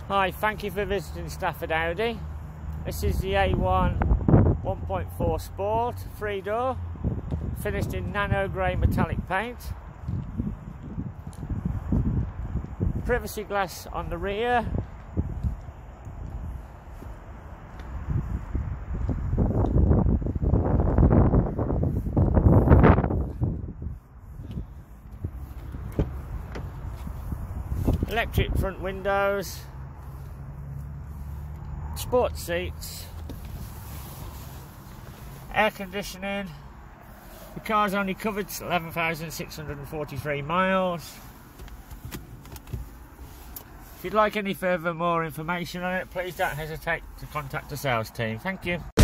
Hi, thank you for visiting Stafford Audi. This is the A1 1.4 Sport, 3-door, finished in nano grey metallic paint. Privacy glass on the rear. Electric front windows. Sport seats, air conditioning. The car's only covered 11,643 miles. If you'd like any more information on it, please don't hesitate to contact the sales team. Thank you.